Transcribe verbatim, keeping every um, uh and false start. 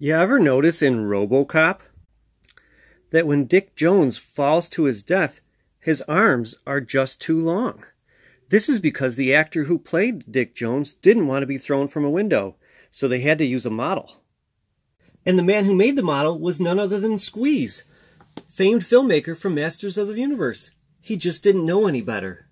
You ever notice in Robocop that when Dick Jones falls to his death, his arms are just too long? This is because the actor who played Dick Jones didn't want to be thrown from a window, so they had to use a model. And the man who made the model was none other than Squeeze, famed filmmaker from Masters of the Universe. He just didn't know any better.